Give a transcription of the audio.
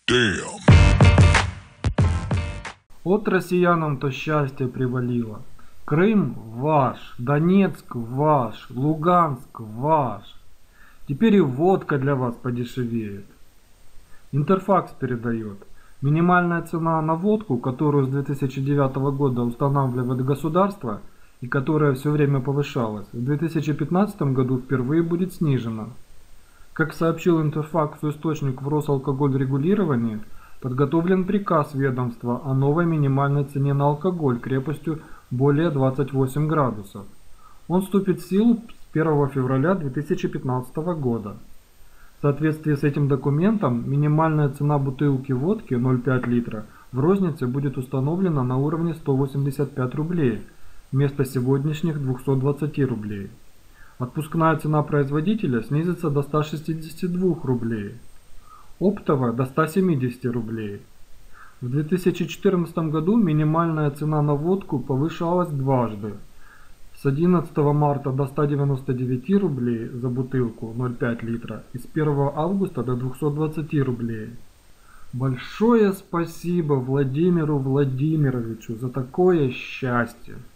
Damn. От россиянам-то счастье привалило. Крым ваш, Донецк ваш, Луганск ваш. Теперь и водка для вас подешевеет. Интерфакс передает. Минимальная цена на водку, которую с 2009 года устанавливает государство и которая все время повышалась, в 2015 году впервые будет снижена. Как сообщил Интерфаксу источник в Росалкогольрегулировании, подготовлен приказ ведомства о новой минимальной цене на алкоголь крепостью более 28 градусов. Он вступит в силу с 1 февраля 2015 года. В соответствии с этим документом минимальная цена бутылки водки 0,5 литра в рознице будет установлена на уровне 185 рублей вместо сегодняшних 220 рублей. Отпускная цена производителя снизится до 162 рублей, оптовая до 170 рублей. В 2014 году минимальная цена на водку повышалась дважды. С 11 марта до 199 рублей за бутылку 0,5 литра и с 1 августа до 220 рублей. Большое спасибо Владимиру Владимировичу за такое счастье!